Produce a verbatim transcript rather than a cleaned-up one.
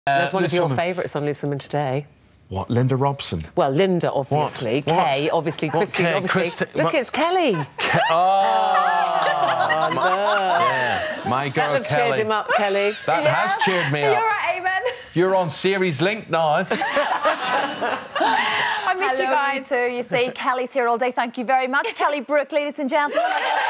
That's one of your woman. favourites on Loose Women today. What, Linda Robson? Well, Linda, obviously. What? Kay, What? obviously. What Christine, Kay? obviously. Christi Look, what? it's Kelly. Ke oh! Oh, my, no. yeah, my That girl would have Kelly. cheered him up, Kelly. That Yeah. has cheered me You're up. right, Eamonn. You're on Series Link now. I miss Hello, you guys. you too. You see, Kelly's here all day. Thank you very much, Kelly, Brooke, ladies and gentlemen.